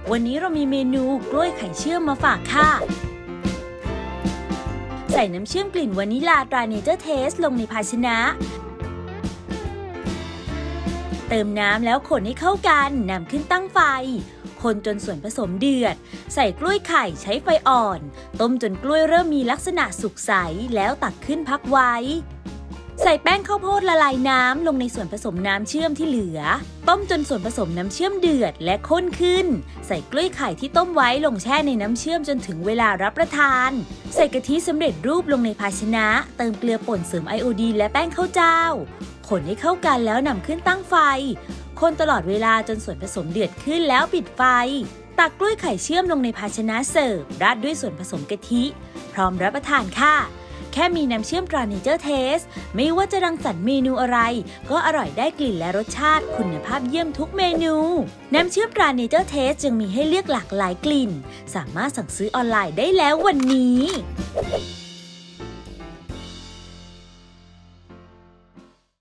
วันนี้เรามีเมนูกล้วยไข่เชื่อมมาฝากค่ะใส่น้ำเชื่อมกลิ่นวานิลาตราเนเจอร์เทสลงในภาชนะเติมน้ำแล้วคนให้เข้ากันนำขึ้นตั้งไฟคนจนส่วนผสมเดือดใส่กล้วยไข่ใช้ไฟอ่อนต้มจนกล้วยเริ่มมีลักษณะสุกใสแล้วตักขึ้นพักไว้ใส่แป้งข้าวโพดละลายน้ำลงในส่วนผสมน้ำเชื่อมที่เหลือต้มจนส่วนผสมน้ำเชื่อมเดือดและข้นขึ้นใส่กล้วยไข่ที่ต้มไว้ลงแช่ในน้ำเชื่อมจนถึงเวลารับประทานใส่กะทิสำเร็จรูปลงในภาชนะเติมเกลือป่นเสริมไอโอดีนและแป้งข้าวเจ้าคนให้เข้ากันแล้วนำขึ้นตั้งไฟคนตลอดเวลาจนส่วนผสมเดือดขึ้นแล้วปิดไฟตักกล้วยไข่เชื่อมลงในภาชนะเสิร์ฟราดด้วยส่วนผสมกะทิพร้อมรับประทานค่ะแค่มีน้ำเชื่อมตราเนเจอร์เทสไม่ว่าจะรังสรรค์เมนูอะไรก็อร่อยได้กลิ่นและรสชาติคุณภาพเยี่ยมทุกเมนูน้ำเชื่อมตราเนเจอร์เทสจึงมีให้เลือกหลากหลายกลิ่นสามารถสั่งซื้อออนไลน์ได้แล้ววันนี้